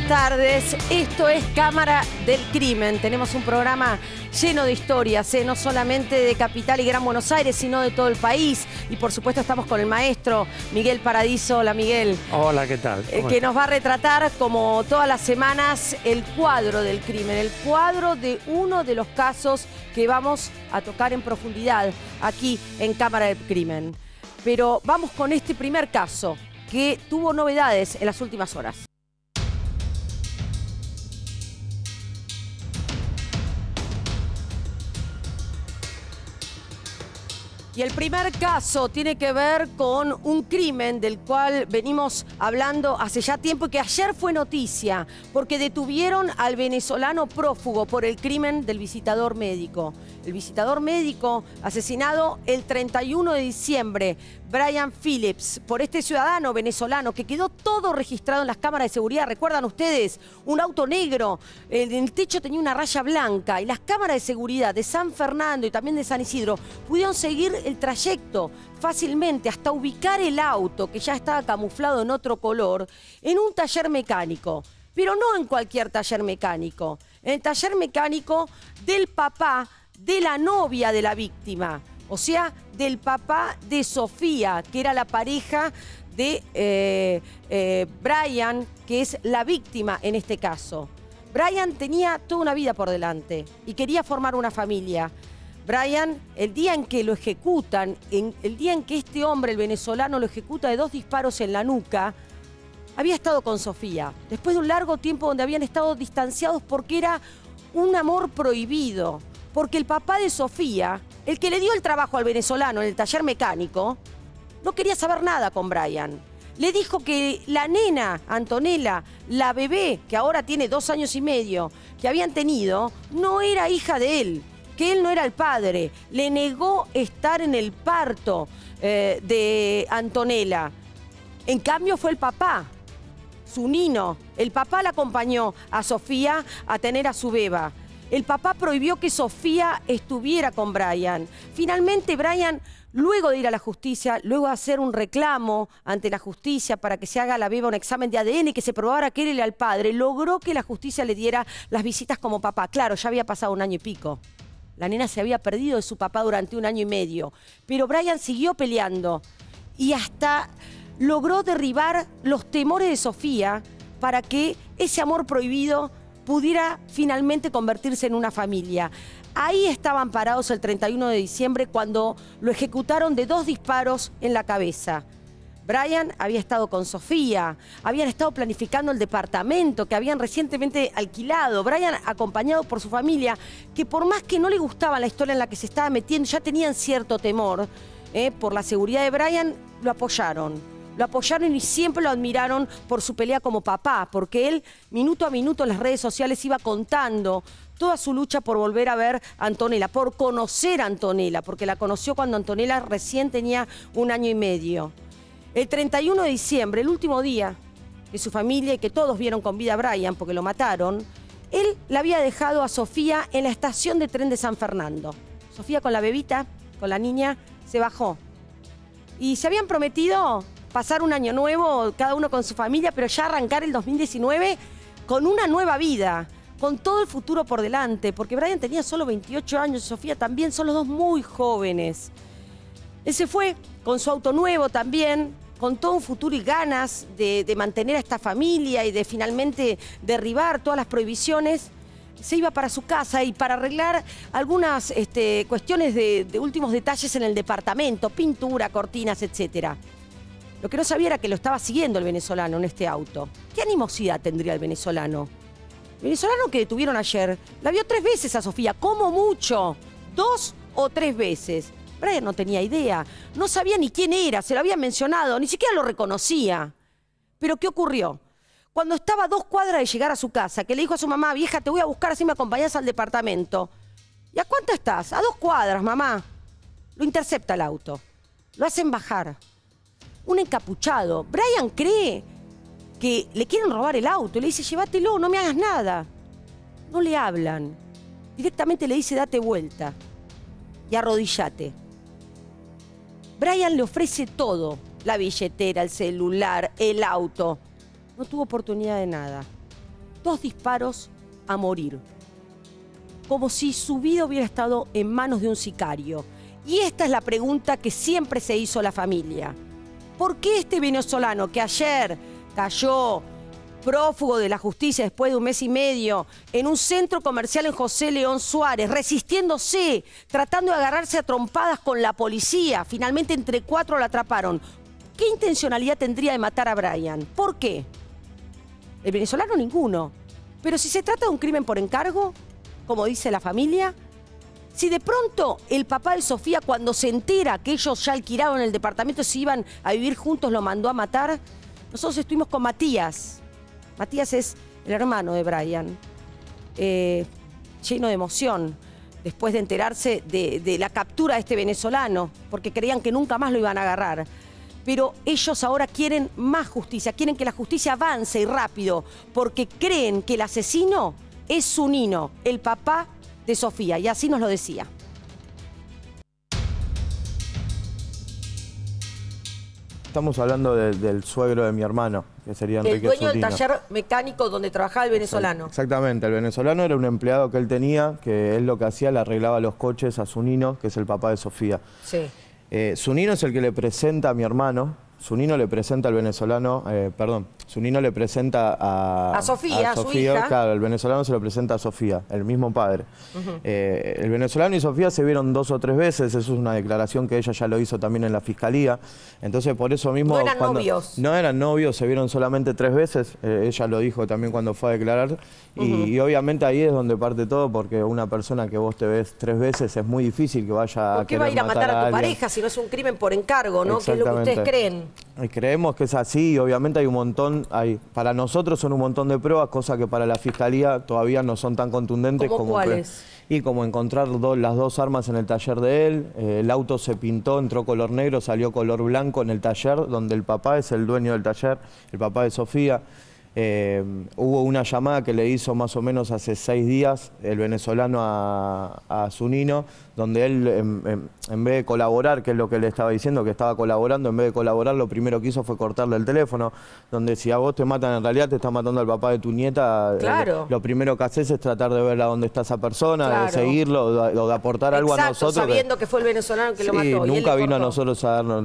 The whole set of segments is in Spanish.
tardes. Esto es Cámara del Crimen. Tenemos un programa lleno de historias, no solamente de Capital y Gran Buenos Aires, sino de todo el país. Y por supuesto estamos con el maestro Miguel Paradiso. Hola, Miguel. Hola, ¿qué tal? Que nos va a retratar, como todas las semanas, el cuadro del crimen, el cuadro de uno de los casos que vamos a tocar en profundidad aquí en Cámara del Crimen. Pero vamos con este primer caso que tuvo novedades en las últimas horas. Y el primer caso tiene que ver con un crimen del cual venimos hablando hace ya tiempo y que ayer fue noticia, porque detuvieron al venezolano prófugo por el crimen del visitador médico. El visitador médico asesinado el 31 de diciembre, Brian Phillips, por este ciudadano venezolano que quedó todo registrado en las cámaras de seguridad. ¿Recuerdan ustedes? Un auto negro, en el techo tenía una raya blanca y las cámaras de seguridad de San Fernando y también de San Isidro pudieron seguir el trayecto fácilmente hasta ubicar el auto, que ya estaba camuflado en otro color, en un taller mecánico. Pero no en cualquier taller mecánico, en el taller mecánico del papá de la novia de la víctima, o sea, del papá de Sofía, que era la pareja de Brian, que es la víctima en este caso. Brian tenía toda una vida por delante y quería formar una familia. Brian, el día en que lo ejecutan, el día en que este hombre, el venezolano, lo ejecuta de 2 disparos en la nuca, había estado con Sofía, después de un largo tiempo donde habían estado distanciados porque era un amor prohibido. Porque el papá de Sofía, el que le dio el trabajo al venezolano en el taller mecánico, no quería saber nada con Brian. Le dijo que la nena, Antonella, la bebé, que ahora tiene 2 años y medio, que habían tenido, no era hija de él, que él no era el padre. Le negó estar en el parto de Antonella. En cambio fue el papá, su nino. El papá la acompañó a Sofía a tener a su beba. El papá prohibió que Sofía estuviera con Brian. Finalmente, Brian, luego de ir a la justicia, luego de hacer un reclamo ante la justicia para que se haga a la beba un examen de ADN y que se probara que él era el padre, logró que la justicia le diera las visitas como papá. Claro, ya había pasado 1 año y pico. La nena se había perdido de su papá durante 1 año y medio. Pero Brian siguió peleando y hasta logró derribar los temores de Sofía para que ese amor prohibido pudiera finalmente convertirse en una familia. Ahí estaban parados el 31 de diciembre cuando lo ejecutaron de 2 disparos en la cabeza. Brian había estado con Sofía, habían estado planificando el departamento que habían recientemente alquilado. Brian acompañado por su familia, que por más que no le gustaba la historia en la que se estaba metiendo, ya tenían cierto temor por la seguridad de Brian, lo apoyaron. Lo apoyaron y siempre lo admiraron por su pelea como papá, porque él, minuto a minuto, en las redes sociales iba contando toda su lucha por volver a ver a Antonella, por conocer a Antonella, porque la conoció cuando Antonella recién tenía 1 año y medio. El 31 de diciembre, el último día que su familia y que todos vieron con vida a Brian, porque lo mataron, él la había dejado a Sofía en la estación de tren de San Fernando. Sofía con la bebita, con la niña, se bajó. Y se habían prometido pasar un año nuevo, cada uno con su familia, pero ya arrancar el 2019 con una nueva vida, con todo el futuro por delante, porque Brian tenía solo 28 años, Sofía también, son los dos muy jóvenes. Él se fue con su auto nuevo también, con todo un futuro y ganas de mantener a esta familia y de finalmente derribar todas las prohibiciones. Se iba para su casa y para arreglar algunas cuestiones de últimos detalles en el departamento, pintura, cortinas, etcétera. Lo que no sabía era que lo estaba siguiendo el venezolano en este auto. ¿Qué animosidad tendría el venezolano? El venezolano que detuvieron ayer la vio 3 veces a Sofía, como mucho, 2 o 3 veces. Brian no tenía idea, no sabía ni quién era, se lo habían mencionado, ni siquiera lo reconocía. Pero ¿qué ocurrió? Cuando estaba a 2 cuadras de llegar a su casa, que le dijo a su mamá, vieja, te voy a buscar así me acompañás al departamento. ¿Y a cuánto estás? A 2 cuadras, mamá. Lo intercepta el auto, lo hacen bajar. Un encapuchado. Brian cree que le quieren robar el auto. Le dice, llévatelo, no me hagas nada. No le hablan. Directamente le dice, date vuelta y arrodillate. Brian le ofrece todo. La billetera, el celular, el auto. No tuvo oportunidad de nada. 2 disparos a morir. Como si su vida hubiera estado en manos de un sicario. Y esta es la pregunta que siempre se hizo la familia. ¿Por qué este venezolano que ayer cayó prófugo de la justicia después de 1 mes y medio en un centro comercial en José León Suárez, resistiéndose, tratando de agarrarse a trompadas con la policía, finalmente entre 4 lo atraparon? ¿Qué intencionalidad tendría de matar a Brian? ¿Por qué? El venezolano ninguno. Pero si se trata de un crimen por encargo, como dice la familia, si de pronto el papá de Sofía, cuando se entera que ellos ya alquilaron el departamento y se iban a vivir juntos, lo mandó a matar, nosotros estuvimos con Matías. Matías es el hermano de Brian, lleno de emoción, después de enterarse de la captura de este venezolano, porque creían que nunca más lo iban a agarrar. Pero ellos ahora quieren más justicia, quieren que la justicia avance y rápido, porque creen que el asesino es Zunino, el papá de Sofía, y así nos lo decía. Estamos hablando del suegro de mi hermano, que sería Enrique El dueño Zunino. del taller mecánico donde trabajaba el venezolano. Exactamente, el venezolano era un empleado que él tenía, que él lo que hacía, le arreglaba los coches a Zunino, que es el papá de Sofía. Sí. Zunino es el que le presenta a mi hermano, Zunino le presenta al venezolano, Zunino le presenta a Sofía, su hija. Claro, el venezolano se lo presenta a Sofía, el mismo padre. El venezolano y Sofía se vieron 2 o 3 veces, eso es una declaración que ella ya lo hizo también en la fiscalía. Entonces por eso mismo... No eran novios. No eran novios, se vieron solamente 3 veces, ella lo dijo también cuando fue a declarar. Y obviamente ahí es donde parte todo, porque una persona que vos te ves 3 veces es muy difícil que vaya a... ¿Por qué va a ir a matar a tu pareja si no es un crimen por encargo, no? ¿Qué es lo que ustedes creen? Y creemos que es así, y obviamente hay un montón, para nosotros son un montón de pruebas, cosa que para la fiscalía todavía no son tan contundentes. ¿Cómo cuáles? Y como encontrar las 2 armas en el taller de él, el auto se pintó, entró color negro, salió color blanco en el taller, donde el papá es el dueño del taller, el papá de Sofía. Hubo una llamada que le hizo más o menos hace 6 días el venezolano a Zunino, donde él en vez de colaborar, que es lo que le estaba diciendo, que estaba colaborando, en vez de colaborar lo primero que hizo fue cortarle el teléfono, donde si a vos te matan en realidad te está matando al papá de tu nieta, claro. Lo primero que haces es tratar de ver a dónde está esa persona, claro. De seguirlo, o de aportar algo a nosotros. Sabiendo que fue el venezolano que lo mató. Nunca vino a nosotros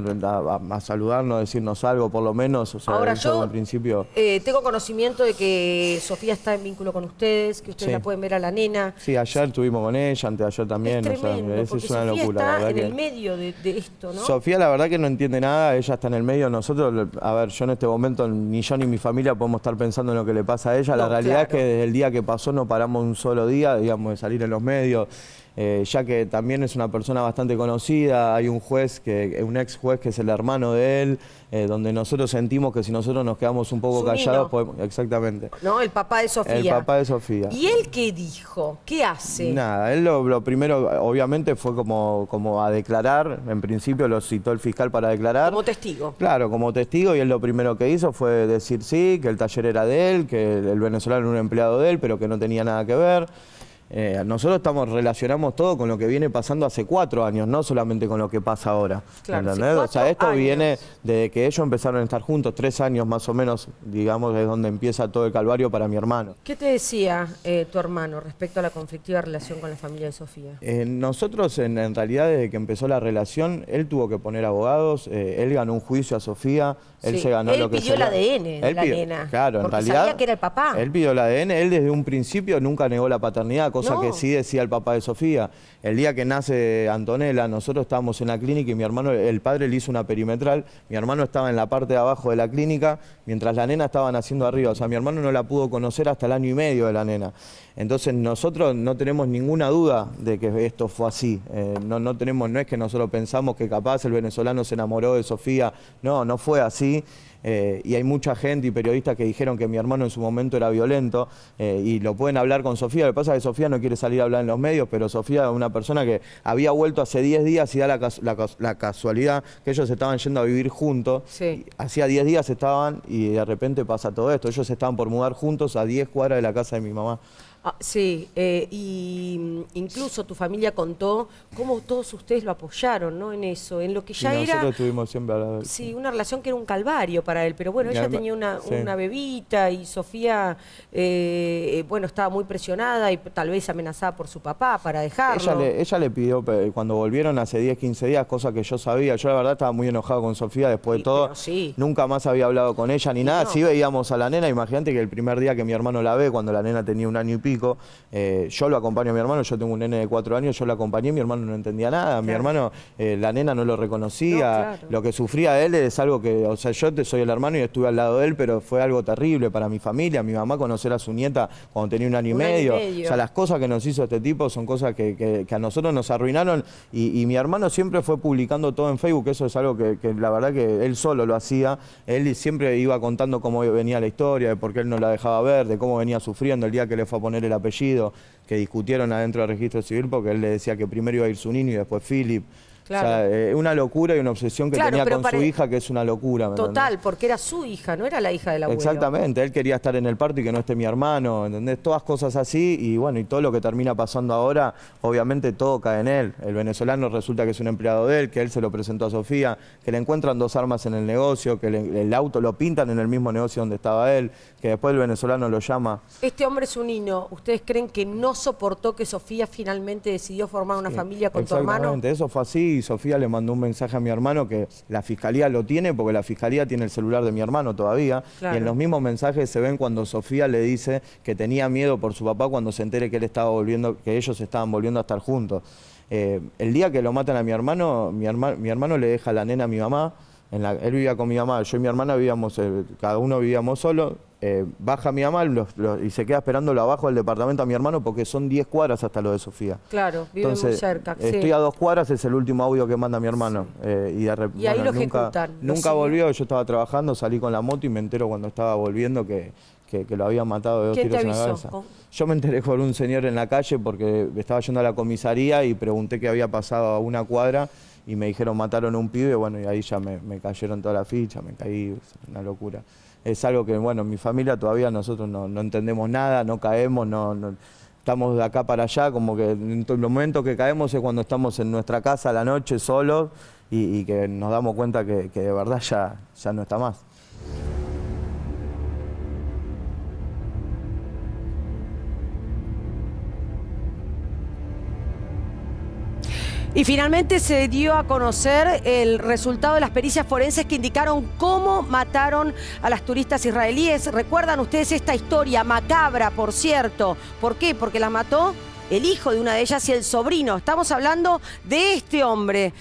a saludarnos, a decirnos algo por lo menos. O sea, ahora yo al principio... tengo conocimiento de que Sofía está en vínculo con ustedes, que ustedes la pueden ver a la nena. Sí, ayer estuvimos con ella, anteayer también. Es tremendo, eso es una Sofía locura. Está en el medio de esto, ¿no? Sofía la verdad que no entiende nada, ella está en el medio. Nosotros, a ver, yo en este momento, ni yo ni mi familia podemos estar pensando en lo que le pasa a ella. La realidad es que desde el día que pasó no paramos un solo día, digamos, de salir en los medios. Ya que también es una persona bastante conocida, hay un juez, un ex juez que es el hermano de él, donde nosotros sentimos que si nosotros nos quedamos un poco callados, podemos, exactamente. No, el papá de Sofía. El papá de Sofía. ¿Y él qué dijo? ¿Qué hace? Nada, él lo primero, obviamente, fue como a declarar. En principio lo citó el fiscal para declarar. Como testigo. Claro, como testigo, y él lo primero que hizo fue decir sí, que el taller era de él, que el venezolano era un empleado de él, pero que no tenía nada que ver. Nosotros relacionamos todo con lo que viene pasando hace 4 años, no solamente con lo que pasa ahora. Claro, ¿entendés? O sea, esto viene desde que ellos empezaron a estar juntos, 3 años más o menos, digamos, es donde empieza todo el calvario para mi hermano. ¿Qué te decía tu hermano respecto a la conflictiva relación con la familia de Sofía? Nosotros, en realidad, desde que empezó la relación, él tuvo que poner abogados, él ganó un juicio a Sofía, él se ganó lo que pidió el ADN de la nena. Claro, en realidad sabía que era el papá. Él pidió el ADN, él desde un principio nunca negó la paternidad, cosa que sí decía el papá de Sofía. El día que nace Antonella, nosotros estábamos en la clínica y mi hermano, el padre le hizo una perimetral, mi hermano estaba en la parte de abajo de la clínica, mientras la nena estaba naciendo arriba. O sea, mi hermano no la pudo conocer hasta el 1 año y medio de la nena. Entonces nosotros no tenemos ninguna duda de que esto fue así. No es que nosotros pensamos que capaz el venezolano se enamoró de Sofía. No fue así. Y hay mucha gente y periodistas que dijeron que mi hermano en su momento era violento y lo pueden hablar con Sofía. Lo que pasa es que Sofía no quiere salir a hablar en los medios, pero Sofía es una persona que había vuelto hace 10 días y da la casualidad que ellos estaban yendo a vivir juntos. Sí. Hacía 10 días estaban y de repente pasa todo esto. Ellos estaban por mudar juntos a 10 cuadras de la casa de mi mamá. Sí, y incluso tu familia contó cómo todos ustedes lo apoyaron, ¿no? En eso, en lo que ya era... Nosotros estuvimos siempre a la vez. Sí, una relación que era un calvario para él, pero bueno, ella tenía una bebita y Sofía, bueno, estaba muy presionada y tal vez amenazada por su papá para dejarlo. Ella le pidió, cuando volvieron hace 10, 15 días, cosa que yo sabía, yo la verdad estaba muy enojado con Sofía después de todo, nunca más había hablado con ella ni nada, sí veíamos a la nena, imagínate que el primer día que mi hermano la ve, cuando la nena tenía 1 año y pico, yo lo acompaño a mi hermano, yo tengo un nene de 4 años, yo lo acompañé, mi hermano no entendía nada, mi hermano, la nena no lo reconocía, lo que sufría él es algo que, o sea, yo soy el hermano y estuve al lado de él, pero fue algo terrible para mi familia, mi mamá conocer a su nieta cuando tenía 1 año y medio, o sea, las cosas que nos hizo este tipo son cosas que a nosotros nos arruinaron y mi hermano siempre fue publicando todo en Facebook, eso es algo que la verdad que él solo lo hacía, él siempre iba contando cómo venía la historia, de por qué él no la dejaba ver, de cómo venía sufriendo el día que le fue a poner el apellido, que discutieron adentro del registro civil porque él le decía que primero iba a ir su niño y después Philip. Claro. O sea, una locura y una obsesión que tenía con su hija, que es una locura. Total, porque era su hija, no era la hija del abuelo. Exactamente, él quería estar en el parto y que no esté mi hermano, ¿entendés? Todas cosas así y bueno, y todo lo que termina pasando ahora, obviamente todo cae en él. El venezolano resulta que es un empleado de él, que él se lo presentó a Sofía, que le encuentran 2 armas en el negocio, que el auto lo pintan en el mismo negocio donde estaba él, que después el venezolano lo llama. Este hombre es un niño, ¿ustedes creen que no soportó que Sofía finalmente decidió formar una familia con tu hermano? Exactamente, eso fue así. Y Sofía le mandó un mensaje a mi hermano que la fiscalía lo tiene porque la fiscalía tiene el celular de mi hermano todavía. Claro. Y en los mismos mensajes se ven cuando Sofía le dice que tenía miedo por su papá cuando se entere que él estaba volviendo, que ellos estaban volviendo a estar juntos. El día que lo matan a mi hermano le deja a la nena a mi mamá. Él vivía con mi mamá, yo y mi hermana vivíamos, cada uno vivíamos solo. Baja mi mamá y se queda esperándolo abajo del departamento a mi hermano porque son 10 cuadras hasta lo de Sofía. Claro, vive muy cerca. Estoy a 2 cuadras, es el último audio que manda mi hermano. Y ahí lo ejecutan. Nunca volvió, yo estaba trabajando, salí con la moto y me entero cuando estaba volviendo que lo habían matado de 2 tiros en la cabeza. Yo me enteré por un señor en la calle porque estaba yendo a la comisaría y pregunté qué había pasado a 1 cuadra y me dijeron mataron a un pibe, bueno, y ahí ya me cayeron toda la ficha, me caí, una locura. Es algo que, bueno, en mi familia todavía nosotros no entendemos nada, no caemos, no estamos de acá para allá, como que en los momentos que caemos es cuando estamos en nuestra casa a la noche solos y que nos damos cuenta que de verdad ya no está más. Y finalmente se dio a conocer el resultado de las pericias forenses que indicaron cómo mataron a las turistas israelíes. ¿Recuerdan ustedes esta historia macabra, por cierto? ¿Por qué? Porque la mató el hijo de una de ellas y el sobrino. Estamos hablando de este hombre,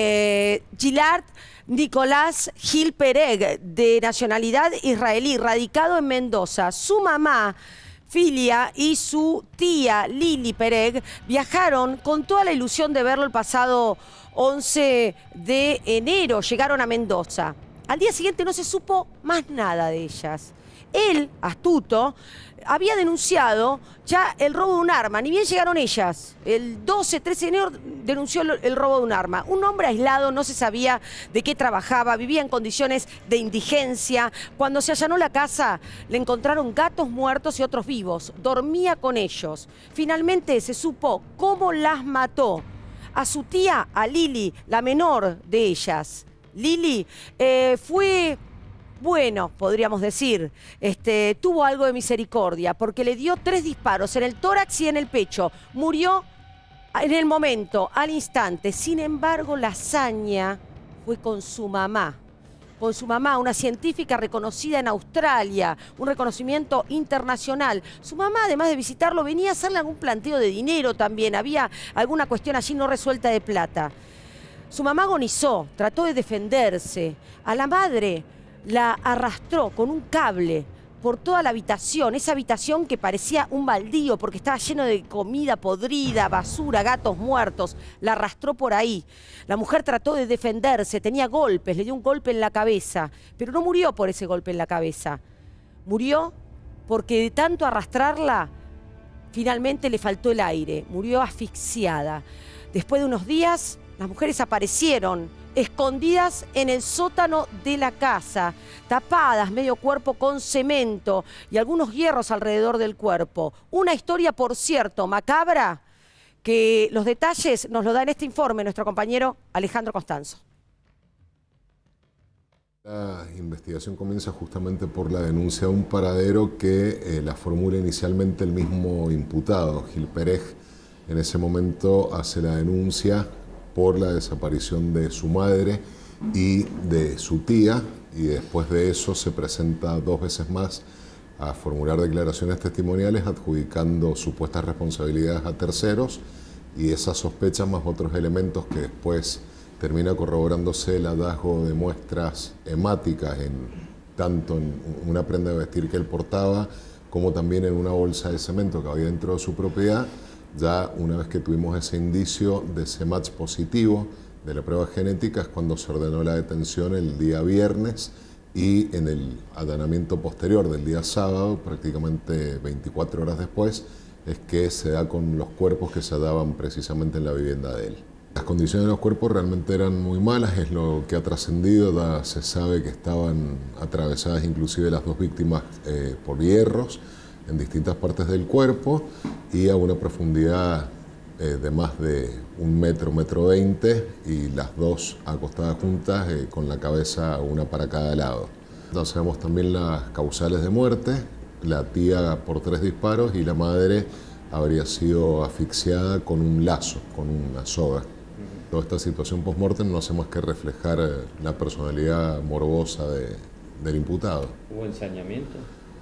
Gilad Nicolás Gil Pereg, de nacionalidad israelí, radicado en Mendoza. Su mamá, Filia, y su tía Lili Pereg viajaron con toda la ilusión de verlo el pasado 11 de enero. Llegaron a Mendoza. Al día siguiente no se supo más nada de ellas. Él, astuto, había denunciado ya el robo de un arma. Ni bien llegaron ellas. El 12, 13 de enero denunció el robo de un arma. Un hombre aislado, no se sabía de qué trabajaba, vivía en condiciones de indigencia. Cuando se allanó la casa, le encontraron gatos muertos y otros vivos. Dormía con ellos. Finalmente se supo cómo las mató. A su tía, a Lili, la menor de ellas. Lili fue... bueno, podríamos decir, tuvo algo de misericordia porque le dio 3 disparos en el tórax y en el pecho. Murió en el momento, al instante. Sin embargo, la hazaña fue con su mamá. Con su mamá, una científica reconocida en Australia, un reconocimiento internacional. Su mamá, además de visitarlo, venía a hacerle algún planteo de dinero también. Había alguna cuestión allí no resuelta de plata. Su mamá agonizó, trató de defenderse. A la madre la arrastró con un cable por toda la habitación, esa habitación que parecía un baldío porque estaba lleno de comida podrida, basura, gatos muertos. La arrastró por ahí. La mujer trató de defenderse, tenía golpes, le dio un golpe en la cabeza, pero no murió por ese golpe en la cabeza. Murió porque de tanto arrastrarla, finalmente le faltó el aire, murió asfixiada. Después de unos días, Las mujeres aparecieron escondidas en el sótano de la casa, tapadas medio cuerpo con cemento y algunos hierros alrededor del cuerpo. Una historia, por cierto, macabra, que los detalles nos lo da en este informe nuestro compañero Alejandro Constanzo. La investigación comienza justamente por la denuncia de un paradero que la formula inicialmente el mismo imputado, Gil Perej. En ese momento hace la denuncia por la desaparición de su madre y de su tía, y después de eso se presenta 2 veces más a formular declaraciones testimoniales adjudicando supuestas responsabilidades a terceros, y esas sospechas más otros elementos que después termina corroborándose el hallazgo de muestras hemáticas tanto en una prenda de vestir que él portaba como también en una bolsa de cemento que había dentro de su propiedad. Ya una vez que tuvimos ese indicio de ese match positivo de la prueba genética es cuando se ordenó la detención el día viernes, y en el allanamiento posterior del día sábado, prácticamente 24 horas después, es que se da con los cuerpos que se hallaban precisamente en la vivienda de él. Las condiciones de los cuerpos realmente eran muy malas, es lo que ha trascendido. Ya se sabe que estaban atravesadas inclusive las 2 víctimas por hierros en distintas partes del cuerpo y a una profundidad de más de 1 metro, 1,20 m, y las 2 acostadas juntas con la cabeza una para cada lado. Ya sabemos también las causales de muerte: la tía por 3 disparos y la madre habría sido asfixiada con un lazo, con una soga. Toda esta situación post-mortem no hace más que reflejar la personalidad morbosa del imputado. ¿Hubo ensañamiento?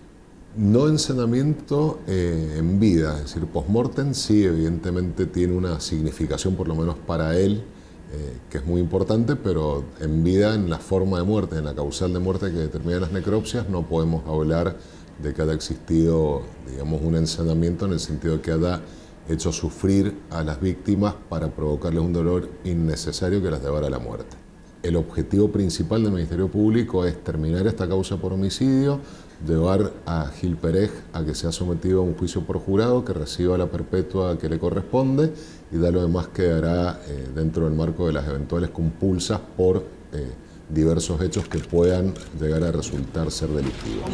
No ensañamiento en vida, es decir, post-mortem sí, evidentemente tiene una significación, por lo menos para él, que es muy importante, pero en vida, en la forma de muerte, en la causal de muerte que determinan las necropsias, no podemos hablar de que haya existido, digamos, un ensañamiento en el sentido de que haya hecho sufrir a las víctimas para provocarles un dolor innecesario que las llevara a la muerte. El objetivo principal del Ministerio Público es terminar esta causa por homicidio, llevar a Gil Perej a que sea sometido a un juicio por jurado, que reciba la perpetua que le corresponde, y de lo demás quedará dentro del marco de las eventuales compulsas por diversos hechos que puedan llegar a resultar ser delictivos.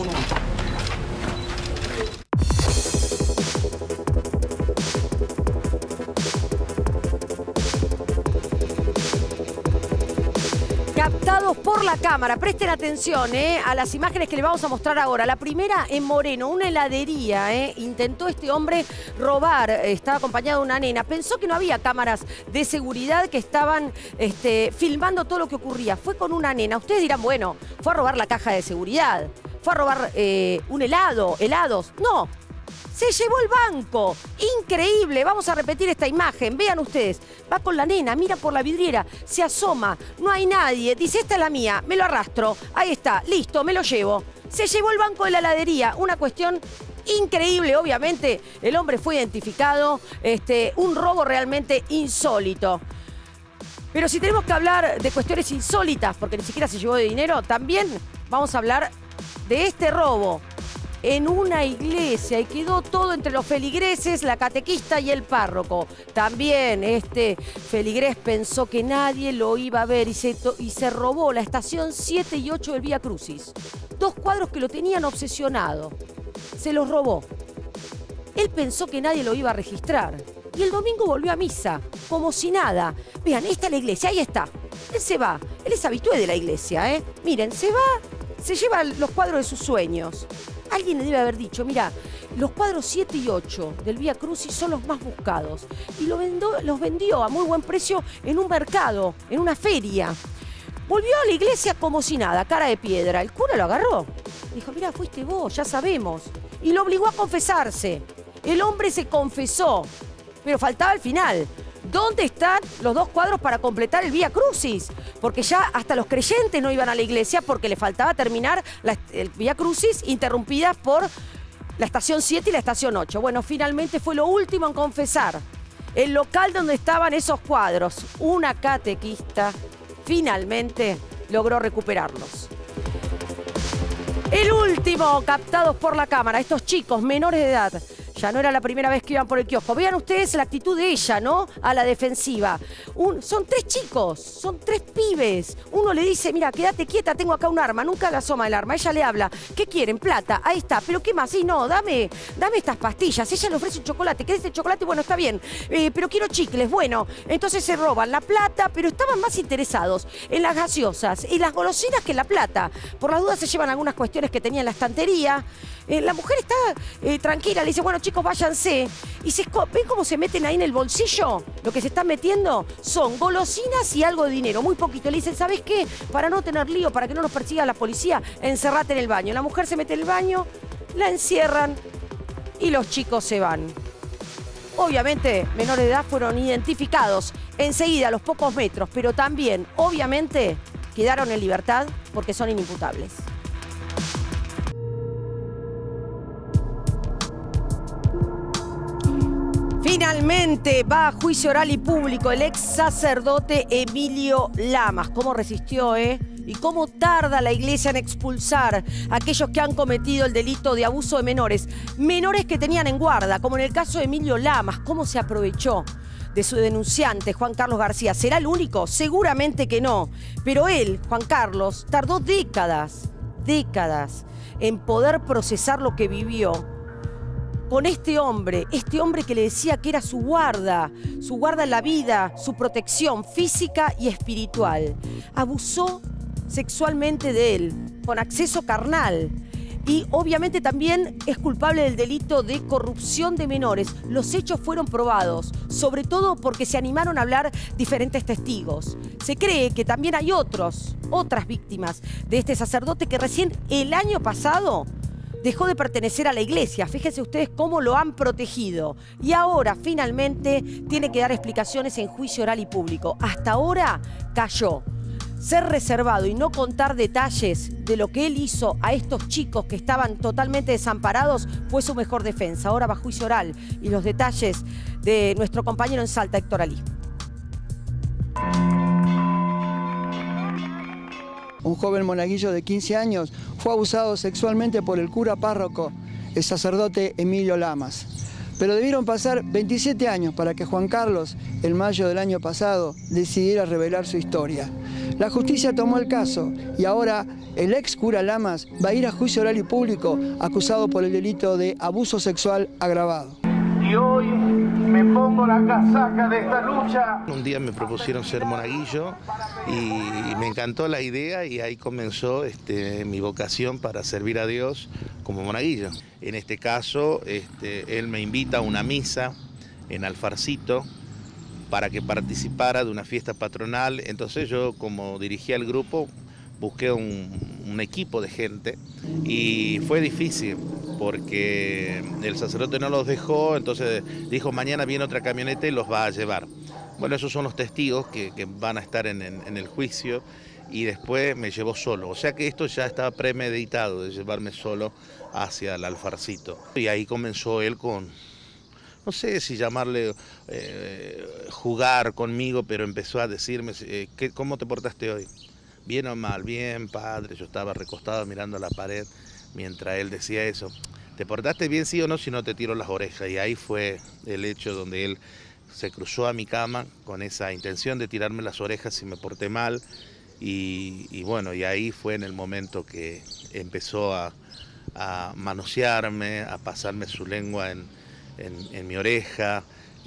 Captados por la cámara. Presten atención a las imágenes que les vamos a mostrar ahora. La primera en Moreno, una heladería. Intentó este hombre robar, estaba acompañado de una nena. Pensó que no había cámaras de seguridad que estaban filmando todo lo que ocurría. Fue con una nena. Ustedes dirán, bueno, fue a robar la caja de seguridad, fue a robar un helado, helados. No. Se llevó el banco. Increíble. Vamos a repetir esta imagen. Vean ustedes. Va con la nena, mira por la vidriera, se asoma. No hay nadie. Dice, esta es la mía. Me lo arrastro. Ahí está. Listo, me lo llevo. Se llevó el banco de la heladería. Una cuestión increíble. Obviamente, el hombre fue identificado. Un robo realmente insólito. Pero si tenemos que hablar de cuestiones insólitas, porque ni siquiera se llevó de dinero, también vamos a hablar de este robo en una iglesia, y quedó todo entre los feligreses, la catequista y el párroco. También este feligrés pensó que nadie lo iba a ver y se robó la estación 7 y 8 del Vía Crucis. 2 cuadros que lo tenían obsesionado. Se los robó. Él pensó que nadie lo iba a registrar. Y el domingo volvió a misa, como si nada. Vean, esta es la iglesia, ahí está. Él se va. Él es habitué de la iglesia, ¿eh? Miren, se va, se lleva los cuadros de sus sueños. Alguien le debe haber dicho, mira, los cuadros 7 y 8 del Vía Crucis son los más buscados. Y los vendió a muy buen precio en un mercado, en una feria. Volvió a la iglesia como si nada, cara de piedra. El cura lo agarró. Dijo, mira, fuiste vos, ya sabemos. Y lo obligó a confesarse. El hombre se confesó, pero faltaba el final. ¿Dónde están los 2 cuadros para completar el Vía Crucis? Porque ya hasta los creyentes no iban a la iglesia porque le faltaba terminar el Vía Crucis, interrumpida por la estación 7 y la estación 8. Bueno, finalmente fue lo último en confesar. El local donde estaban esos cuadros. Una catequista finalmente logró recuperarlos. El último, captados por la cámara, estos chicos menores de edad. Ya no era la primera vez que iban por el kiosco. Vean ustedes la actitud de ella, ¿no? A la defensiva. Son 3 chicos, son 3 pibes. Uno le dice, mira, quédate quieta, tengo acá un arma. Nunca haga asoma el arma. Ella le habla. ¿Qué quieren? Plata. Ahí está. ¿Pero qué más? Sí, no, dame estas pastillas. Ella le ofrece un chocolate. ¿Querés el chocolate? Bueno, está bien. Pero quiero chicles. Bueno, entonces se roban la plata, pero estaban más interesados en las gaseosas y las golosinas que en la plata. Por las dudas se llevan algunas cuestiones que tenía en la estantería. La mujer está tranquila, le dice, bueno, chicos, váyanse. Y ¿ven cómo se meten ahí en el bolsillo? Lo que se están metiendo son golosinas y algo de dinero, muy poquito. Le dicen, ¿sabes qué? Para no tener lío, para que no nos persiga la policía, encerrate en el baño. La mujer se mete en el baño, la encierran y los chicos se van. Obviamente, menores de edad fueron identificados enseguida, a los pocos metros, pero también, obviamente, quedaron en libertad porque son inimputables. Finalmente va a juicio oral y público el ex sacerdote Emilio Lamas. ¿Cómo resistió, y cómo tarda la iglesia en expulsar a aquellos que han cometido el delito de abuso de menores? Menores que tenían en guarda, como en el caso de Emilio Lamas. ¿Cómo se aprovechó de su denunciante, Juan Carlos García? ¿Será el único? Seguramente que no. Pero él, Juan Carlos, tardó décadas en poder procesar lo que vivió con este hombre que le decía que era su guarda en la vida, su protección física y espiritual. Abusó sexualmente de él, con acceso carnal. Y obviamente también es culpable del delito de corrupción de menores. Los hechos fueron probados, sobre todo porque se animaron a hablar diferentes testigos. Se cree que también hay otras víctimas de este sacerdote que recién el año pasado dejó de pertenecer a la iglesia. Fíjense ustedes cómo lo han protegido. Y ahora, finalmente, tiene que dar explicaciones en juicio oral y público. Hasta ahora cayó. Ser reservado y no contar detalles de lo que él hizo a estos chicos que estaban totalmente desamparados fue su mejor defensa. Ahora va a juicio oral y los detalles de nuestro compañero en Salta, Héctor Alí. Un joven monaguillo de 15 años fue abusado sexualmente por el cura párroco, el sacerdote Emilio Lamas. Pero debieron pasar 27 años para que Juan Carlos, en mayo del año pasado, decidiera revelar su historia. La justicia tomó el caso y ahora el ex cura Lamas va a ir a juicio oral y público acusado por el delito de abuso sexual agravado. Y hoy me pongo la casaca de esta lucha. Un día me propusieron ser monaguillo y me encantó la idea y ahí comenzó mi vocación para servir a Dios como monaguillo. En este caso, él me invita a una misa en Alfarcito para que participara de una fiesta patronal. Entonces yo, como dirigía el grupo, busqué un equipo de gente y fue difícil porque el sacerdote no los dejó, entonces dijo mañana viene otra camioneta y los va a llevar. Bueno, esos son los testigos que van a estar en el juicio y después me llevó solo. O sea que esto ya estaba premeditado de llevarme solo hacia el Alfarcito. Y ahí comenzó él con, no sé si llamarle jugar conmigo, pero empezó a decirme, ¿cómo te portaste hoy? ¿Bien o mal? Bien, padre. Yo estaba recostado mirando a la pared mientras él decía eso. ¿Te portaste bien, sí o no? Si no, te tiro las orejas. Y ahí fue el hecho donde él se cruzó a mi cama con esa intención de tirarme las orejas si me porté mal. Y bueno, y ahí fue en el momento que empezó a manosearme, a pasarme su lengua en mi oreja.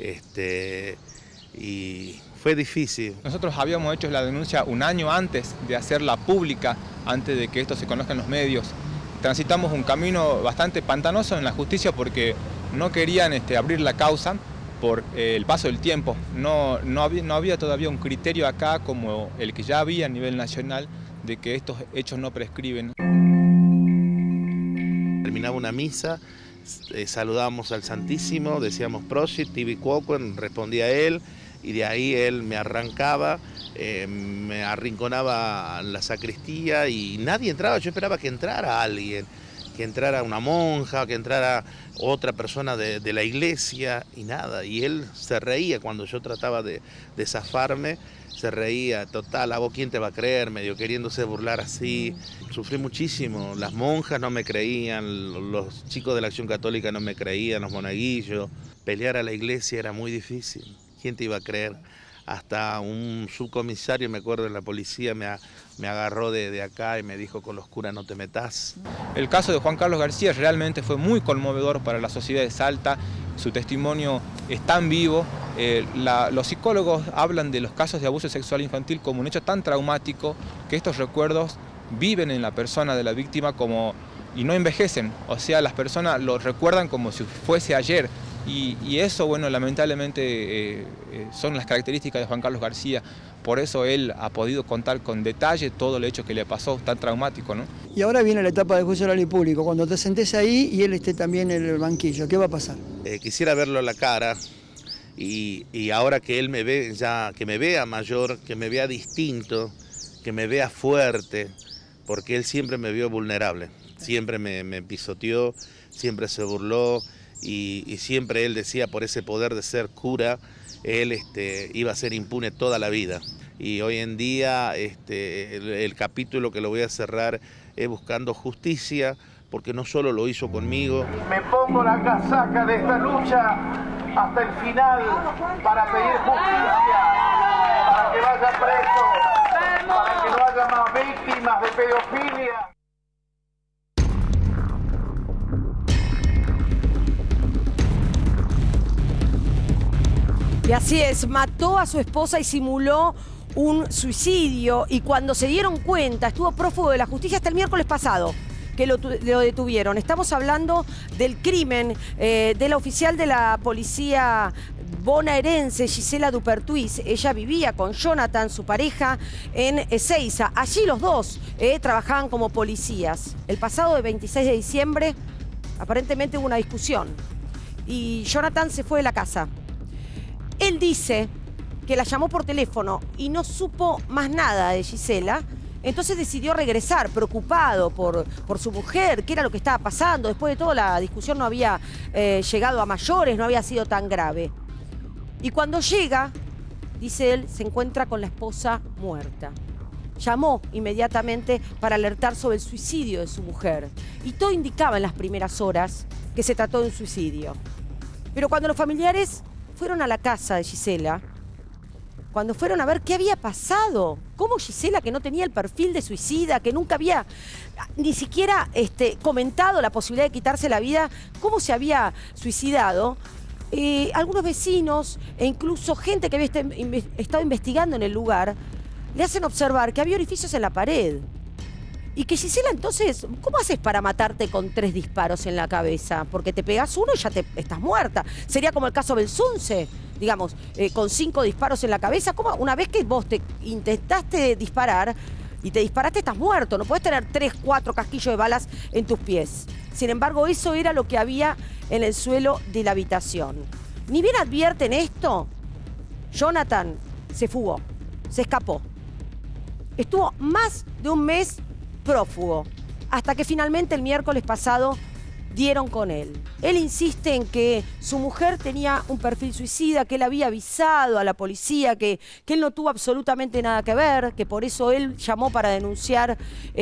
Y fue difícil. Nosotros habíamos hecho la denuncia un año antes de hacerla pública, antes de que esto se conozca en los medios. Transitamos un camino bastante pantanoso en la justicia porque no querían abrir la causa por el paso del tiempo. No había todavía un criterio acá como el que ya había a nivel nacional de que estos hechos no prescriben. Terminaba una misa, saludábamos al Santísimo, decíamos Prosit, Tibi Quoquen, respondía él. Y de ahí él me arrancaba, me arrinconaba a la sacristía y nadie entraba. Yo esperaba que entrara alguien. entrara una monja, que entrara otra persona de la iglesia y nada. Y él se reía cuando yo trataba de zafarme, se reía, total, ¿a vos quién te va a creer? Medio queriéndose burlar así. Sufrí muchísimo, las monjas no me creían, los chicos de la Acción Católica no me creían, los monaguillos. Pelear a la iglesia era muy difícil, ¿quién te iba a creer? Hasta un subcomisario, me acuerdo, de la policía me agarró de acá y me dijo, con los curas no te metas. El caso de Juan Carlos García realmente fue muy conmovedor para la sociedad de Salta. Su testimonio es tan vivo. Los psicólogos hablan de los casos de abuso sexual infantil como un hecho tan traumático que estos recuerdos viven en la persona de la víctima y no envejecen. O sea, las personas lo recuerdan como si fuese ayer. Y eso, bueno, lamentablemente son las características de Juan Carlos García. Por eso él ha podido contar con detalle todo el hecho que le pasó, tan traumático, ¿no? Y ahora viene la etapa de juicio oral y público, cuando te sentés ahí y él esté también en el banquillo. ¿Qué va a pasar? Quisiera verlo a la cara y ahora que él me ve ya, que me vea mayor, que me vea distinto, que me vea fuerte, porque él siempre me vio vulnerable, siempre me pisoteó, siempre se burló. Y siempre él decía, por ese poder de ser cura, él iba a ser impune toda la vida. Y hoy en día el capítulo que lo voy a cerrar es buscando justicia, porque no solo lo hizo conmigo. Me pongo la casaca de esta lucha hasta el final para pedir justicia, para que vaya preso, para que no haya más víctimas de pedofilia. Y así es, mató a su esposa y simuló un suicidio, y cuando se dieron cuenta estuvo prófugo de la justicia hasta el miércoles pasado que lo detuvieron. Estamos hablando del crimen de la oficial de la policía bonaerense, Gisela Dupertuis. Ella vivía con Jonathan, su pareja, en Ezeiza. Allí los dos trabajaban como policías. El pasado 26 de diciembre aparentemente hubo una discusión y Jonathan se fue de la casa. Él dice que la llamó por teléfono y no supo más nada de Gisela, entonces decidió regresar, preocupado por su mujer, qué era lo que estaba pasando. Después de todo, la discusión no había llegado a mayores, no había sido tan grave. Y cuando llega, dice él, se encuentra con la esposa muerta. Llamó inmediatamente para alertar sobre el suicidio de su mujer. Y todo indicaba en las primeras horas que se trató de un suicidio. Pero cuando los familiares fueron a la casa de Gisela, cuando fueron a ver qué había pasado, cómo Gisela, que no tenía el perfil de suicida, que nunca había ni siquiera comentado la posibilidad de quitarse la vida, cómo se había suicidado, algunos vecinos e incluso gente que había estado investigando en el lugar le hacen observar que había orificios en la pared. Y que Gisela, entonces, ¿cómo haces para matarte con 3 disparos en la cabeza? Porque te pegas uno y ya estás muerta. Sería como el caso Belsunce, digamos, con 5 disparos en la cabeza. ¿Cómo? Una vez que vos te intentaste disparar y te disparaste, estás muerto. No podés tener 3, 4 casquillos de balas en tus pies. Sin embargo, eso era lo que había en el suelo de la habitación. Ni bien advierten esto, Jonathan se fugó, se escapó. Estuvo más de un mes prófugo, hasta que finalmente el miércoles pasado dieron con él. Él insiste en que su mujer tenía un perfil suicida, que él había avisado a la policía, que él no tuvo absolutamente nada que ver, que por eso él llamó para denunciar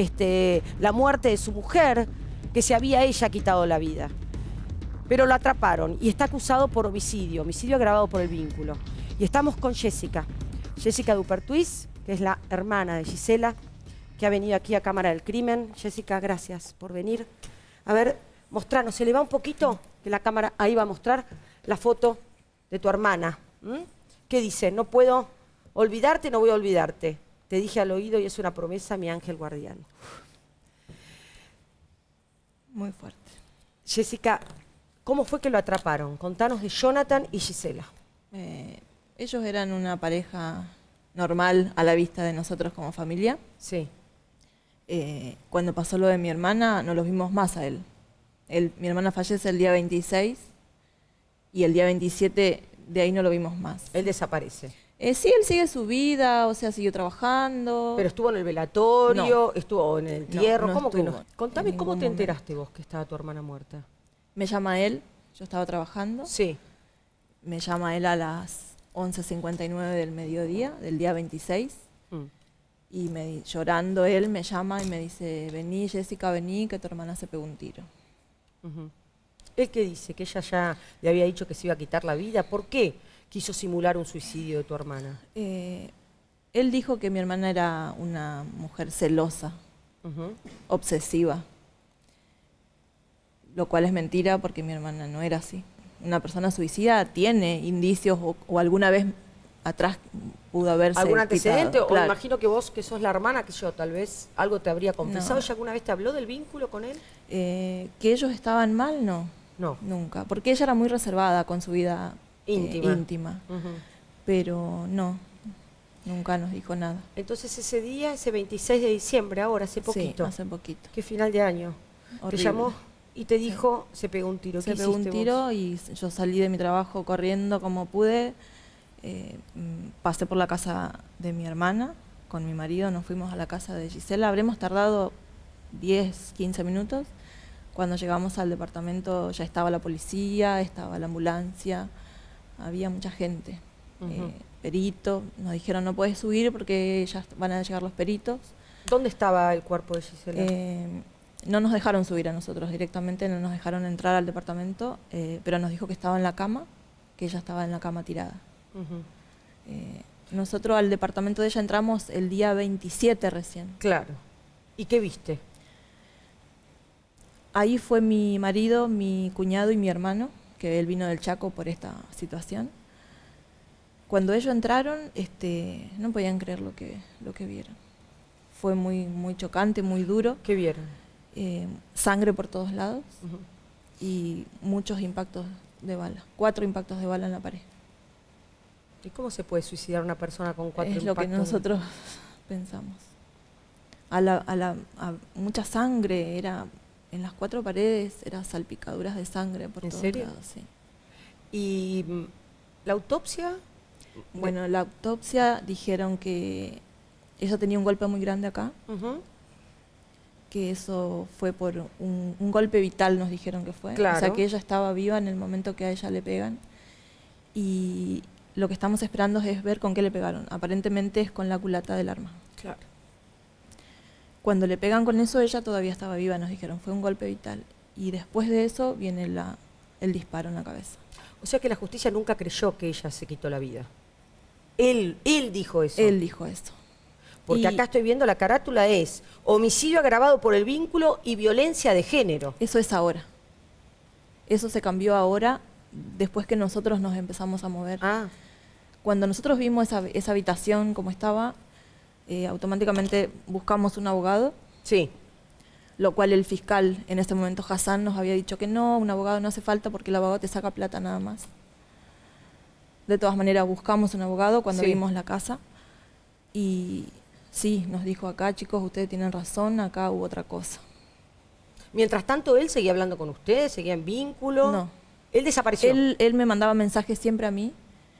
la muerte de su mujer, que se había ella quitado la vida. Pero lo atraparon y está acusado por homicidio agravado por el vínculo. Y estamos con Jessica Dupertuis, que es la hermana de Gisela, que ha venido aquí a Cámara del Crimen. Jessica, gracias por venir. A ver, mostranos, se le va un poquito, que la cámara ahí va a mostrar la foto de tu hermana. ¿Qué dice? No puedo olvidarte, no voy a olvidarte. Te dije al oído y es una promesa, mi ángel guardián. Muy fuerte. Jessica, ¿cómo fue que lo atraparon? Contanos de Jonathan y Gisela. Ellos eran una pareja normal a la vista de nosotros como familia. Sí. Cuando pasó lo de mi hermana, no los vimos más a él. Mi hermana fallece el día 26 y el día 27 de ahí no lo vimos más. Él desaparece. Sí, él sigue su vida, o sea, siguió trabajando. Pero estuvo en el velatorio, estuvo en el entierro, no ¿cómo que no? estuvo Contame en cómo ningún te momento. enteraste vos que estaba tu hermana muerta. Me llama él, yo estaba trabajando. Sí. Me llama él a las 11:59 del mediodía, del día 26. Y llorando él me llama y me dice, vení Jessica, vení, que tu hermana se pegó un tiro. ¿Él qué dice? Que ella ya le había dicho que se iba a quitar la vida. ¿Por qué quiso simular un suicidio de tu hermana? Él dijo que mi hermana era una mujer celosa, obsesiva. Lo cual es mentira porque mi hermana no era así. Una persona suicida tiene indicios o alguna vez atrás pudo haberse ¿Algún antecedente? quitado. O Claro. imagino que vos, que sos la hermana, que yo, tal vez algo te habría confesado. No. ¿Ella alguna vez te habló del vínculo con él? Que ellos estaban mal, no. No. Nunca. Porque ella era muy reservada con su vida íntima. Pero no, nunca nos dijo nada. Entonces ese día, ese 26 de diciembre, ahora, hace poquito. Sí, hace poquito. ¿Qué final de año? Horrible. Te llamó y te dijo, se pegó un tiro. Se ¿Qué pegó un hiciste tiro vos? y yo salí de mi trabajo corriendo como pude. Pasé por la casa de mi hermana con mi marido, nos fuimos a la casa de Gisela. Habremos tardado 10, 15 minutos. Cuando llegamos al departamento ya estaba la policía, estaba la ambulancia, había mucha gente. Perito, nos dijeron no puedes subir porque ya van a llegar los peritos. ¿Dónde estaba el cuerpo de Gisela? No nos dejaron subir a nosotros directamente, no nos dejaron entrar al departamento, pero nos dijo que estaba en la cama, que ella estaba en la cama tirada. Nosotros al departamento de ella entramos el día 27 recién. Claro. ¿Y qué viste? Ahí fue mi marido, mi cuñado y mi hermano, que él vino del Chaco por esta situación. Cuando ellos entraron, no podían creer lo que vieron. Fue muy, muy chocante, muy duro. ¿Qué vieron? Sangre por todos lados y muchos impactos de bala. 4 impactos de bala en la pared. ¿Y cómo se puede suicidar una persona con 4 Es impactos? lo que nosotros pensamos. A mucha sangre, era en las 4 paredes, eran salpicaduras de sangre por todos serio? lados. Sí. ¿Y la autopsia? Bueno, la autopsia dijeron que ella tenía un golpe muy grande acá, que eso fue por un golpe vital, nos dijeron que fue. Claro. O sea, que ella estaba viva en el momento que a ella le pegan. Y lo que estamos esperando es ver con qué le pegaron. Aparentemente es con la culata del arma. Claro. Cuando le pegan con eso, ella todavía estaba viva, nos dijeron. Fue un golpe vital. Y después de eso viene el disparo en la cabeza. O sea que la justicia nunca creyó que ella se quitó la vida. Él dijo eso. Él dijo eso. Porque Y acá estoy viendo la carátula es homicidio agravado por el vínculo y violencia de género. eso es ahora. Eso se cambió ahora, después que nosotros nos empezamos a mover. Ah, Cuando nosotros vimos esa habitación como estaba, automáticamente buscamos un abogado, sí. lo cual el fiscal en ese momento, Hassan, nos había dicho que no, un abogado no hace falta porque el abogado te saca plata nada más. De todas maneras, buscamos un abogado cuando Sí. vimos la casa y sí, nos dijo acá, chicos, ustedes tienen razón, acá hubo otra cosa. Mientras tanto, él seguía hablando con ustedes, seguía en vínculo. No. Él desapareció. Él me mandaba mensajes siempre a mí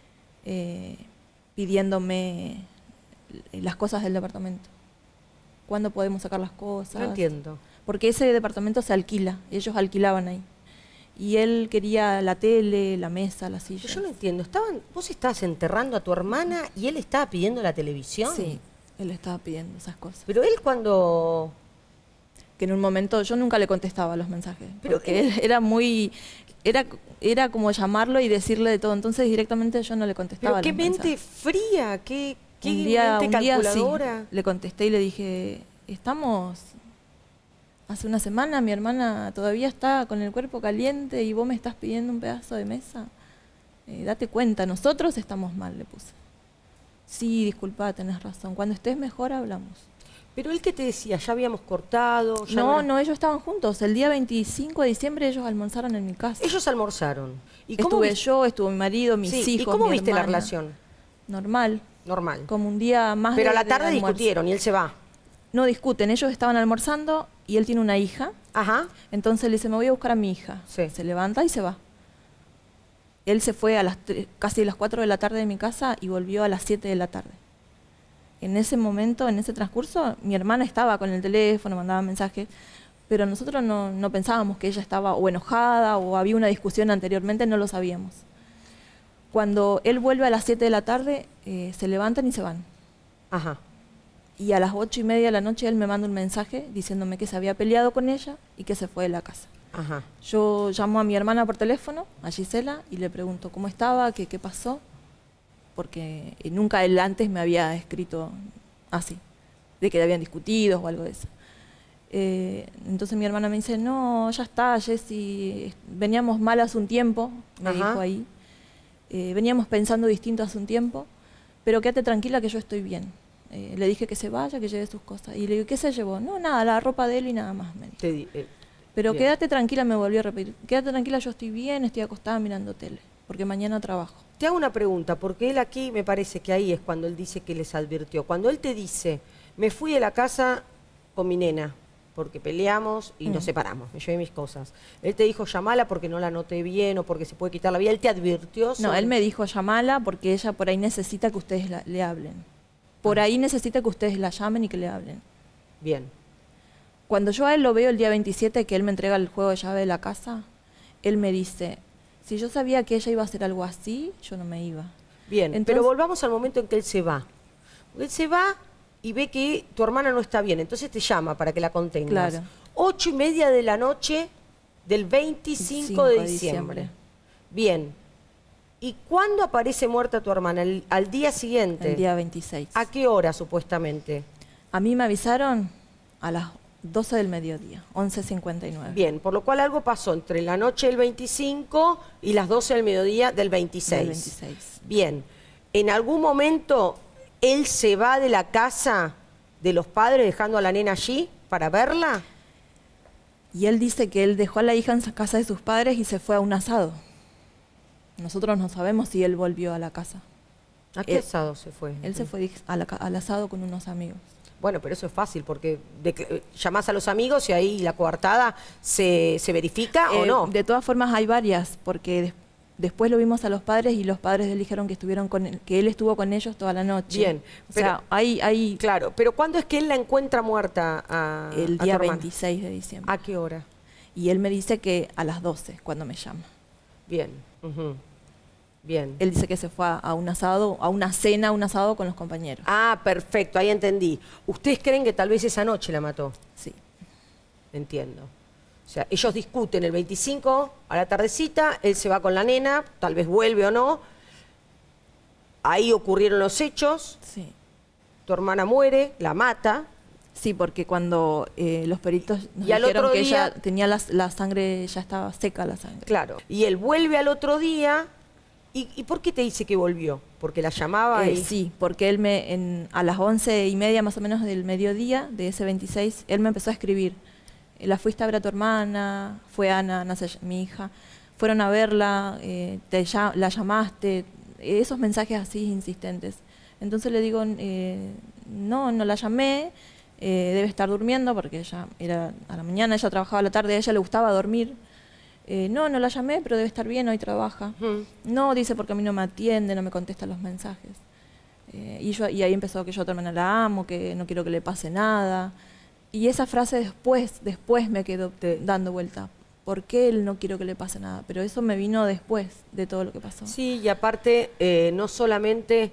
pidiéndome las cosas del departamento. ¿Cuándo podemos sacar las cosas? No entiendo. Porque ese departamento se alquila, ellos alquilaban ahí. Y él quería la tele, la mesa, la silla. Yo no entiendo. ¿Vos estabas enterrando a tu hermana y él estaba pidiendo la televisión? Sí, él estaba pidiendo esas cosas. Pero él cuando... Que en un momento yo nunca le contestaba los mensajes. Pero Porque él era muy... Era como llamarlo y decirle de todo. Entonces directamente yo no le contestaba. Pero qué los mente mensajes. fría, qué un día mente sí, calculadora. le contesté y le dije, estamos... Hace una semana mi hermana todavía está con el cuerpo caliente y vos me estás pidiendo un pedazo de mesa. Date cuenta, nosotros estamos mal, le puse. Sí, disculpa, tenés razón. Cuando estés mejor hablamos. Pero él qué te decía, ya habíamos cortado. Ya No, ellos estaban juntos. El día 25 de diciembre ellos almorzaron en mi casa. Ellos almorzaron. ¿Y cómo Estuve viste- yo, estuvo mi marido, mis Sí, hijos, ¿y cómo mi viste la hermana. relación? Normal, Normal. como un día más Pero a de- la de tarde almuerzo. discutieron y él se va. No discuten, ellos estaban almorzando y él tiene una hija. Ajá. Entonces le dice, me voy a buscar a mi hija. Sí. Se levanta y se va. Él se fue a casi las 4 de la tarde de mi casa y volvió a las 7 de la tarde. En ese momento, en ese transcurso, mi hermana estaba con el teléfono, mandaba mensajes, pero nosotros no pensábamos que ella estaba o enojada o había una discusión anteriormente, no lo sabíamos. Cuando él vuelve a las 7 de la tarde, se levantan y se van. Ajá. Y a las 8:30 de la noche él me manda un mensaje diciéndome que se había peleado con ella y que se fue de la casa. Ajá. Yo llamo a mi hermana por teléfono, a Gisela, y le pregunto cómo estaba, qué pasó, porque nunca él antes me había escrito así, de que habían discutido o algo de eso. Entonces mi hermana me dice, no, ya está, Jessy, veníamos mal hace un tiempo, me dijo ahí. Veníamos pensando distinto hace un tiempo, pero quédate tranquila que yo estoy bien. Le dije que se vaya, que lleve sus cosas. Y le digo, ¿qué se llevó? No, nada, la ropa de él y nada más, me dijo. Pero bien. Quédate tranquila, me volvió a repetir. Quédate tranquila, yo estoy bien, estoy acostada mirando tele, porque mañana trabajo. Te hago una pregunta, porque él aquí me parece que ahí es cuando él dice que les advirtió. Cuando él te dice, me fui de la casa con mi nena, porque peleamos y nos separamos, me llevé mis cosas. Él te dijo, llamala porque no la noté bien o porque se puede quitar la vida. ¿Él te advirtió? No, él me dijo, llamala porque ella por ahí necesita que ustedes le hablen. Por ahí necesita que ustedes la llamen y que le hablen. Bien. Cuando yo a él lo veo el día 27, que él me entrega el juego de llave de la casa, él me dice, si yo sabía que ella iba a hacer algo así, yo no me iba. Bien, entonces, pero volvamos al momento en que él se va. Él se va y ve que tu hermana no está bien, entonces te llama para que la contengas. Claro. 8:30 de la noche del 25 de diciembre. Bien. ¿Y cuándo aparece muerta tu hermana? ¿Al día siguiente? El día 26. ¿A qué hora, supuestamente? A mí me avisaron a las 12 del mediodía, 11:59. Bien, por lo cual algo pasó entre la noche del 25 y las 12 del mediodía del 26. Del 26. Bien. ¿En algún momento él se va de la casa de los padres dejando a la nena allí para verla? Y él dice que él dejó a la hija en casa de sus padres y se fue a un asado. Nosotros no sabemos si él volvió a la casa. ¿A qué asado se fue? Él se fue al asado con unos amigos. Bueno, pero eso es fácil porque llamás a los amigos y ahí la coartada se verifica o no. De todas formas hay varias, porque después lo vimos a los padres y los padres le dijeron que estuvieron que él estuvo con ellos toda la noche. Bien. O sea, hay... Claro, pero ¿cuándo es que él la encuentra muerta el día 26 de diciembre. ¿A qué hora? Y él me dice que a las 12, cuando me llama. Bien. Bien. Él dice que se fue a un asado, a una cena, un asado con los compañeros. Ah, perfecto, ahí entendí. ¿Ustedes creen que tal vez esa noche la mató? Sí. Entiendo. O sea, ellos discuten el 25 a la tardecita, él se va con la nena, tal vez vuelve o no. Ahí ocurrieron los hechos. Sí. Tu hermana muere, la mata. Sí, porque cuando los peritos nos y al dijeron otro que día, ella tenía la sangre, ya estaba seca la sangre. Claro. Y él vuelve al otro día. ¿Y por qué te dice que volvió? ¿Porque la llamaba? Sí, porque él a las 11:30 más o menos del mediodía de ese 26, él me empezó a escribir. La fuiste a ver a tu hermana, fue Ana, mi hija, fueron a verla, la llamaste, esos mensajes así insistentes. Entonces le digo, no la llamé, debe estar durmiendo porque ella era a la mañana, ella trabajaba a la tarde, a ella le gustaba dormir. No la llamé, pero debe estar bien, hoy trabaja. No, dice, porque a mí no me atiende, no me contesta los mensajes. Y ahí empezó que yo a tu hermana la amo, que no quiero que le pase nada. Y esa frase después me quedó dando vuelta. ¿Por qué él no quiero que le pase nada? Pero eso me vino después de todo lo que pasó. Sí, y aparte, no solamente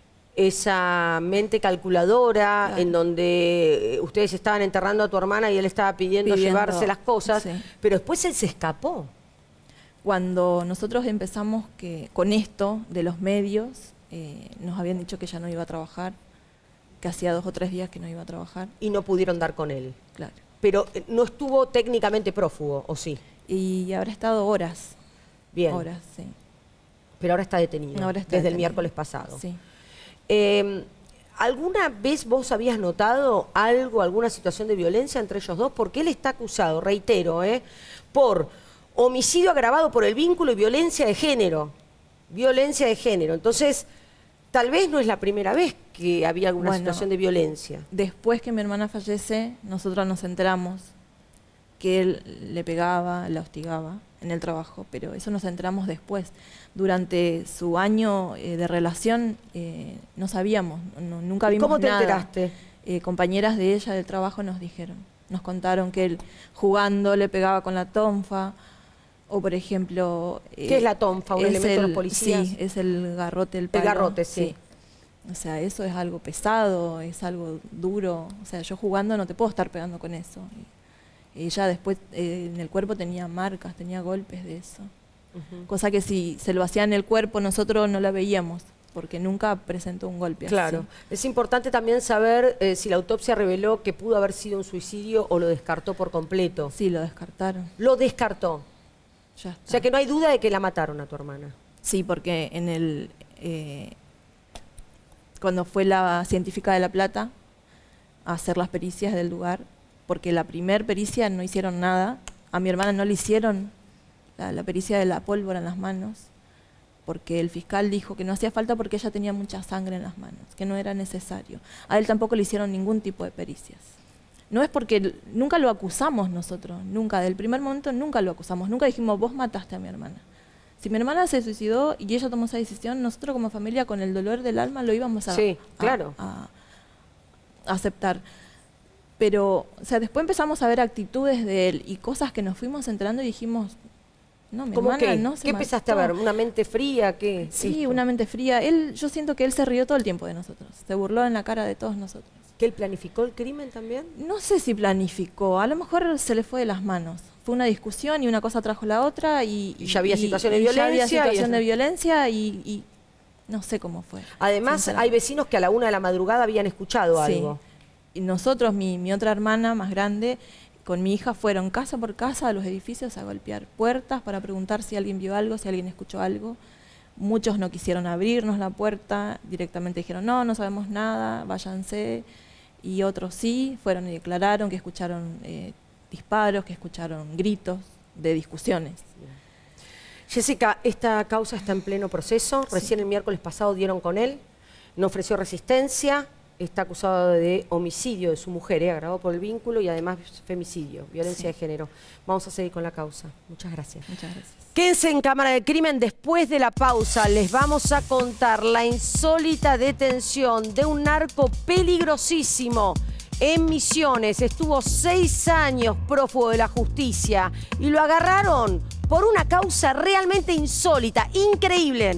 esa mente calculadora, claro, en donde ustedes estaban enterrando a tu hermana y él estaba pidiendo llevarse las cosas, sí, pero después él se escapó. Cuando nosotros empezamos con esto de los medios, nos habían dicho que ya no iba a trabajar, que hacía 2 o 3 días que no iba a trabajar. Y no pudieron dar con él. Claro. Pero no estuvo técnicamente prófugo, ¿o sí? Y habrá estado horas. Bien. Horas, sí. Pero ahora está detenido, desde el miércoles pasado. Sí. ¿Alguna vez vos habías notado alguna situación de violencia entre ellos dos? Porque él está acusado, reitero, por homicidio agravado por el vínculo y violencia de género. Violencia de género. Entonces, tal vez no es la primera vez que había alguna situación de violencia. Después que mi hermana fallece, nosotros nos enteramos que él le pegaba, la hostigaba. en el trabajo, pero eso nos enteramos después. Durante su año de relación no sabíamos, nunca vimos nada. ¿Cómo te enteraste? Compañeras de ella del trabajo nos dijeron, nos contaron que él jugando le pegaba con la tonfa, o por ejemplo... ¿Qué es la tonfa? ¿Un elemento de los policías? Sí, es el garrote, el palo. El garrote, sí. O sea, eso es algo pesado, es algo duro. O sea, yo jugando no te puedo estar pegando con eso. Ella después en el cuerpo tenía marcas, tenía golpes de eso. Cosa que si se lo hacía en el cuerpo nosotros no la veíamos, porque nunca presentó un golpe así. Claro. Es importante también saber si la autopsia reveló que pudo haber sido un suicidio o lo descartó por completo. Sí, lo descartaron. Lo descartó. Ya está. O sea que no hay duda de que la mataron a tu hermana. Sí, porque en el cuando fue la científica de La Plata a hacer las pericias del lugar, porque la primer pericia no hicieron nada, a mi hermana no le hicieron la pericia de la pólvora en las manos, porque el fiscal dijo que no hacía falta porque ella tenía mucha sangre en las manos, que no era necesario. A él tampoco le hicieron ningún tipo de pericias. No es porque nunca lo acusamos nosotros, nunca, del primer momento nunca lo acusamos, nunca dijimos vos mataste a mi hermana. Si mi hermana se suicidó y ella tomó esa decisión, nosotros como familia con el dolor del alma lo íbamos a, sí, claro. a aceptar. Pero, o sea, después empezamos a ver actitudes de él y cosas que nos fuimos enterando y dijimos, no, mi hermana qué? no se ¿Qué mató. empezaste a ver? ¿Una mente fría? ¿Qué? Sí, una mente fría. Yo siento que él se rió todo el tiempo de nosotros, se burló en la cara de todos nosotros. ¿Que él planificó el crimen también? No sé si planificó, a lo mejor se le fue de las manos. Fue una discusión y una cosa trajo la otra y ya había situación de violencia. Ya había situación de violencia y no sé cómo fue. Además, hay vecinos que a la 1 de la madrugada habían escuchado algo. Y nosotros, mi otra hermana más grande, con mi hija fueron casa por casa a los edificios a golpear puertas para preguntar si alguien vio algo, si alguien escuchó algo. Muchos no quisieron abrirnos la puerta, directamente dijeron no sabemos nada, váyanse. Y otros sí, fueron y declararon que escucharon disparos, que escucharon gritos de discusiones. Jessica, esta causa está en pleno proceso. Recién el miércoles pasado dieron con él, no ofreció resistencia, está acusado de homicidio de su mujer, agravado por el vínculo y además femicidio, violencia de género. Vamos a seguir con la causa. Muchas gracias. Muchas gracias. Quédense en Cámara de Crimen. Después de la pausa les vamos a contar la insólita detención de un narco peligrosísimo en Misiones. Estuvo 6 años prófugo de la justicia y lo agarraron por una causa realmente insólita, increíble.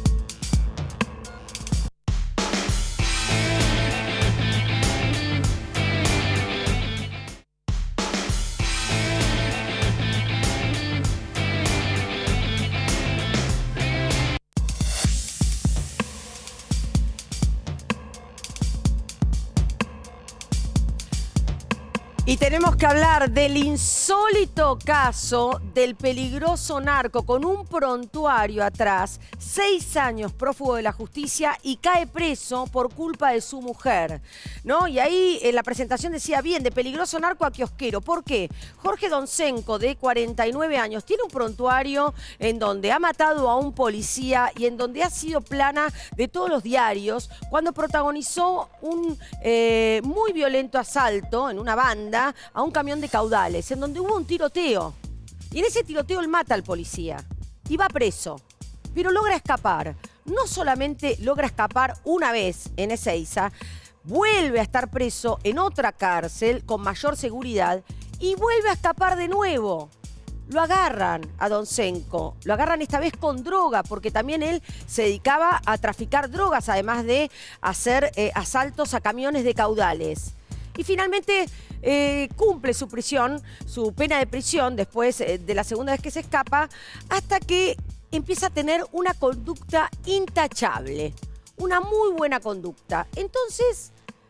Y tenemos que hablar del insólito caso del peligroso narco con un prontuario atrás, 6 años prófugo de la justicia y cae preso por culpa de su mujer, ¿no? Y ahí en la presentación decía bien, de peligroso narco a kiosquero. ¿Por qué? Jorge Doncenco, de 49 años, tiene un prontuario en donde ha matado a un policía y en donde ha sido plana de todos los diarios cuando protagonizó un muy violento asalto en una banda a un camión de caudales, en donde hubo un tiroteo. Y en ese tiroteo él mata al policía y va preso, pero logra escapar. No solamente logra escapar una vez en Ezeiza, vuelve a estar preso en otra cárcel con mayor seguridad y vuelve a escapar de nuevo. Lo agarran a Doncenco, lo agarran esta vez con droga, porque también él se dedicaba a traficar drogas, además de hacer asaltos a camiones de caudales. Y finalmente cumple su prisión, su pena de prisión, después de la segunda vez que se escapa, hasta que empieza a tener una conducta intachable, una muy buena conducta. Entonces,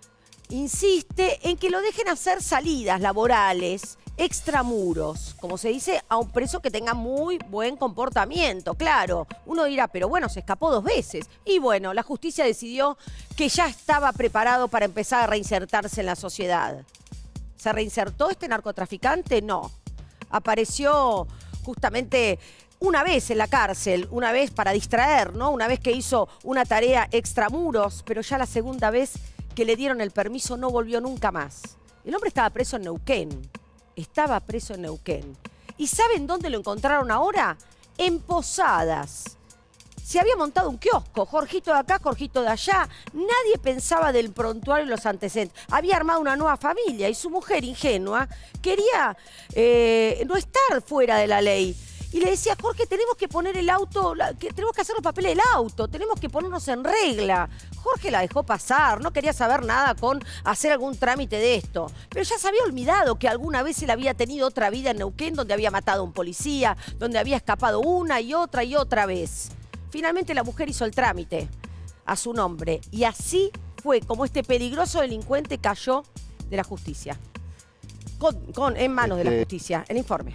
insiste en que lo dejen hacer salidas laborales, extramuros, como se dice, a un preso que tenga muy buen comportamiento. Claro, uno dirá, pero bueno, se escapó 2 veces. Y bueno, la justicia decidió que ya estaba preparado para empezar a reinsertarse en la sociedad. ¿Se reinsertó este narcotraficante? No. Apareció justamente una vez en la cárcel, una vez para distraer, ¿no? Una vez que hizo una tarea extramuros, pero ya la segunda vez que le dieron el permiso no volvió nunca más. El hombre estaba preso en Neuquén. Estaba preso en Neuquén. ¿Y saben dónde lo encontraron ahora? En Posadas. Se había montado un kiosco, Jorgito de acá, Jorgito de allá. Nadie pensaba del prontuario y los antecedentes. Había armado una nueva familia y su mujer, ingenua, quería no estar fuera de la ley. Y le decía, Jorge, tenemos que poner el auto, tenemos que hacer los papeles del auto, tenemos que ponernos en regla. Jorge la dejó pasar, no quería saber nada con hacer algún trámite de esto. Pero ya se había olvidado que alguna vez él había tenido otra vida en Neuquén, donde había matado a un policía, donde había escapado una y otra vez. Finalmente la mujer hizo el trámite a su nombre. Y así fue como este peligroso delincuente cayó de la justicia. En manos de la justicia. El informe.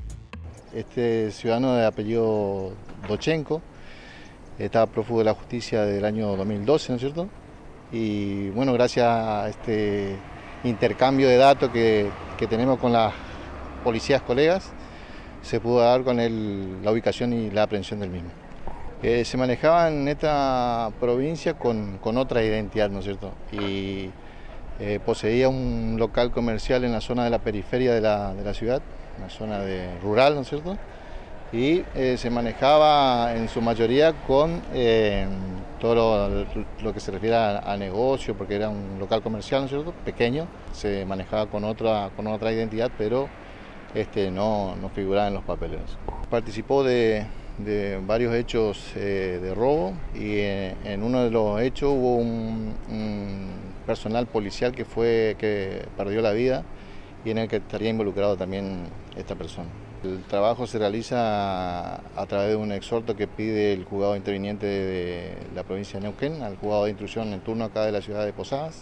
Este ciudadano de apellido Dochenko estaba prófugo de la justicia del año 2012, ¿no es cierto? Y bueno, gracias a este intercambio de datos que tenemos con las policías colegas, se pudo dar con la ubicación y la aprehensión del mismo. Se manejaba en esta provincia con otra identidad, ¿no es cierto? Y poseía un local comercial en la zona de la periferia de la ciudad, una zona rural, ¿no es cierto? Y se manejaba en su mayoría con todo lo que se refiere a negocio, porque era un local comercial, ¿no es cierto? Pequeño, se manejaba con otra identidad, pero no figuraba en los papeles. Participó de varios hechos de robo y en uno de los hechos hubo un personal policial que perdió la vida y en el que estaría involucrado también esta persona. El trabajo se realiza a través de un exhorto que pide el juzgado interviniente de la provincia de Neuquén al juzgado de instrucción en turno acá de la ciudad de Posadas.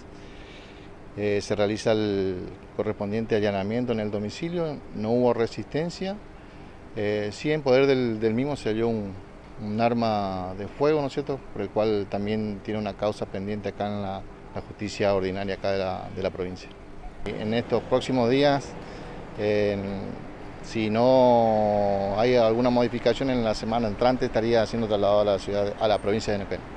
Se realiza el correspondiente allanamiento en el domicilio, no hubo resistencia. Sí, en poder del mismo se halló un arma de fuego, ¿no es cierto?, por el cual también tiene una causa pendiente acá en la justicia ordinaria acá de la provincia. En estos próximos días, si no hay alguna modificación en la semana entrante, estaría siendo trasladado a la provincia de Neuquén.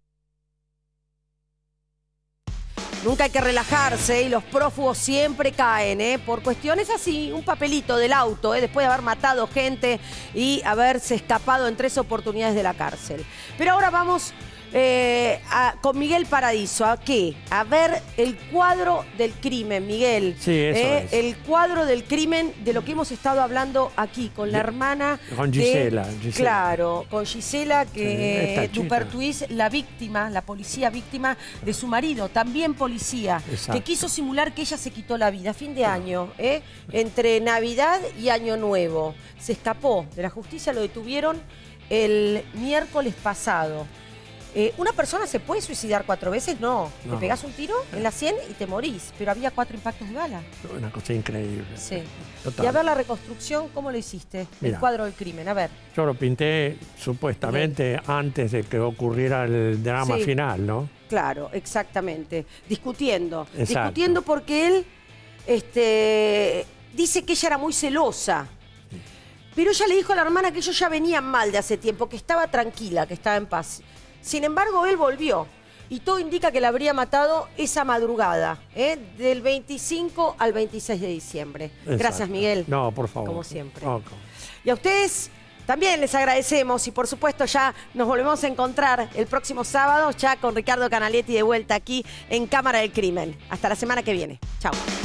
Nunca hay que relajarse y los prófugos siempre caen, por cuestiones así, un papelito del auto, después de haber matado gente y haberse escapado en 3 oportunidades de la cárcel. Pero ahora vamos con Miguel Paradiso. ¿A qué? A ver el cuadro del crimen, Miguel. Sí, eso es. El cuadro del crimen de lo que hemos estado hablando aquí con la hermana. Con Gisela. Claro, con Gisela, que sí, Dupertuis, la víctima, la policía víctima de su marido, también policía, que quiso simular que ella se quitó la vida a fin de año, entre Navidad y Año Nuevo. Se escapó de la justicia, lo detuvieron el miércoles pasado. ¿Una persona se puede suicidar 4 veces? No. Te pegás un tiro en la 100 y te morís. Pero había 4 impactos de bala. Una cosa increíble. Sí. Total. Y a ver la reconstrucción, ¿cómo lo hiciste? Mirá, el cuadro del crimen, a ver. Yo lo pinté supuestamente antes de que ocurriera el drama final, ¿no? Claro, exactamente. Discutiendo. Exacto. Discutiendo porque él dice que ella era muy celosa. Pero ella le dijo a la hermana que ellos ya venían mal de hace tiempo, que estaba tranquila, que estaba en paz. Sin embargo, él volvió y todo indica que la habría matado esa madrugada, del 25 al 26 de diciembre. Exacto. Gracias, Miguel. No, por favor. Como siempre. Okay. Y a ustedes también les agradecemos y por supuesto ya nos volvemos a encontrar el próximo sábado ya con Ricardo Canaletti de vuelta aquí en Cámara del Crimen. Hasta la semana que viene. Chao.